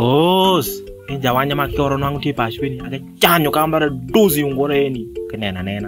Os, ini jawanya maki orang nang di paswe ni. Ada canyo kambalara dozi ungore ni. Kenena nena.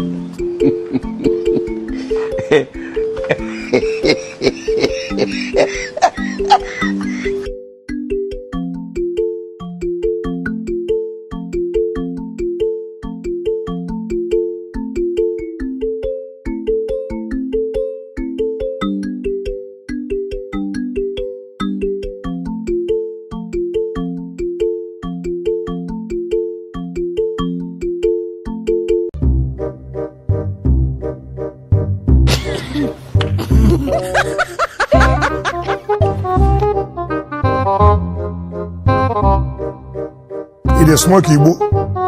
It is smoky, boy.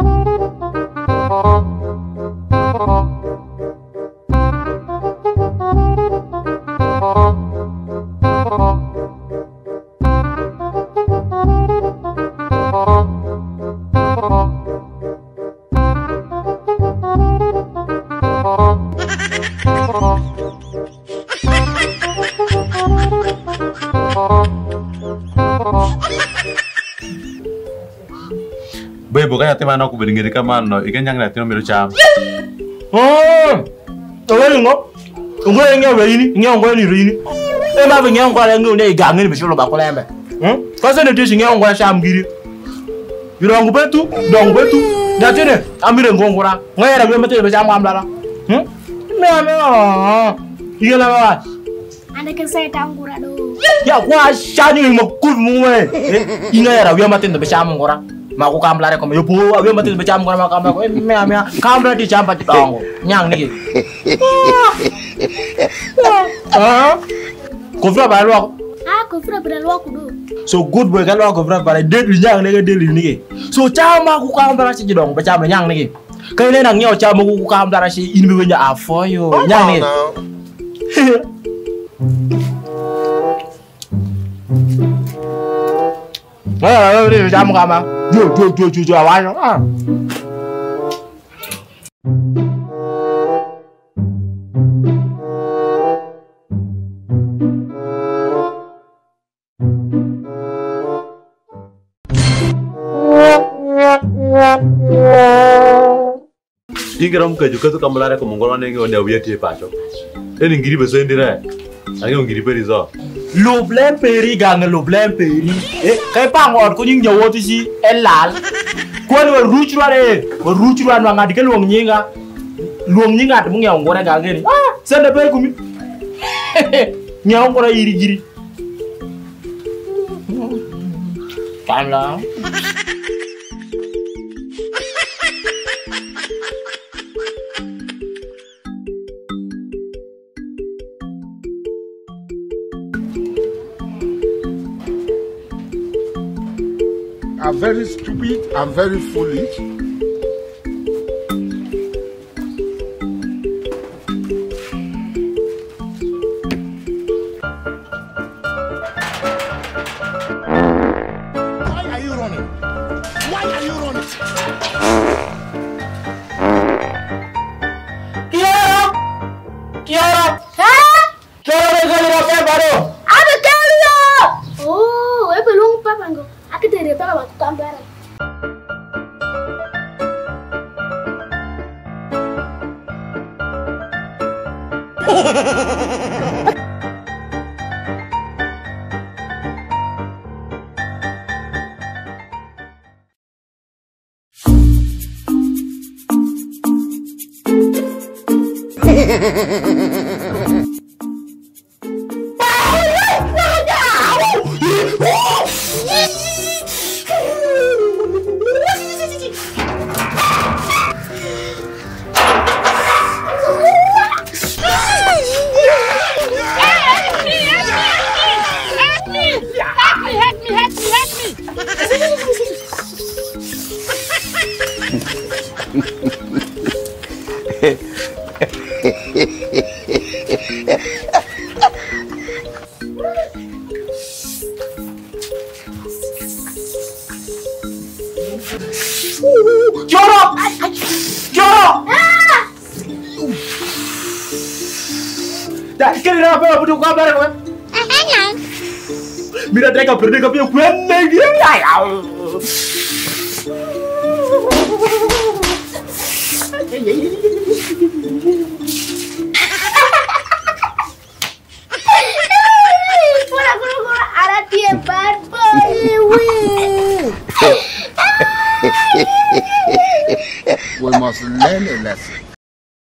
Boy, bukan hati mana aku berdiri ke mana? Ikan yang nanti nomor jam. Oh, tahu ngo? Ngo yang ini, ngo ini. Emang punya ngo yang ngo ni gang ni mesti lo bakal lembe. Kau sana dia singa ngo sham giri. Jurang gue betu, dong betu. Nanti ni, ambil ngo orang. Ngo yang gue betul macam Kambalara. Meh. Iya lah mas. Anda kan saya tahu kurang do. Ya, gua asyik ni makul muai. Ingat ya, gue mati tu macam orang. Maku Kambalara kau, yo bu, aku mati macam orang maku Kambalara. Meh, Kambalara di jampat dong. Nyang ni. Kau fira baru aku. Kau fira baru aku do. So good boy kalau aku fira baru dead nyang ni. So cama aku Kambalara sih dong, macam nyang ni. Kau ni nang nyau cama aku Kambalara sih ini punya apa yo, nyang ni. Ni jamu kama. Ju awal. Inggeram ke juga tu Kambalara ke monggolan yang orang dia dia pasok. Ini ngiri besar ini lah. Angin ngiri perizo. Lo blem peri gang lo blem peri. Kaya pangor ko nying nyawo ti si elal. Ko wa ruchruan wa ngadi ke luong nyinga. Luong nyinga te mung ya ngore gang ni. Sende pe kumi. Nyawo ngora iri giri. Kamla. I'm very stupid, I'm very foolish. Why are you running? Why are you running? Kayom! Ada Kayom! Oh, belum papa ngo. Aku dari papa waktu Kambalara. Mira teka perder kapia kwenne. We must learn a lesson.